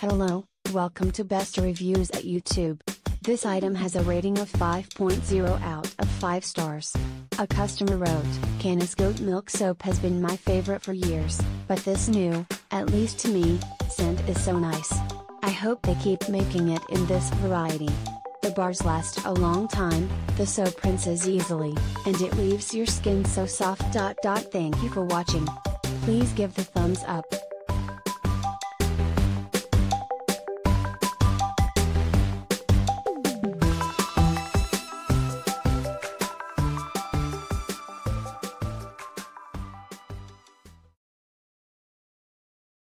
Hello, welcome to Best Reviews at YouTube. This item has a rating of 5.0 out of 5 stars. A customer wrote, Canus goat milk soap has been my favorite for years, but this new, at least to me, scent is so nice. I hope they keep making it in this variety. The bars last a long time, the soap rinses easily, and it leaves your skin so soft. Thank you for watching. Please give the thumbs up.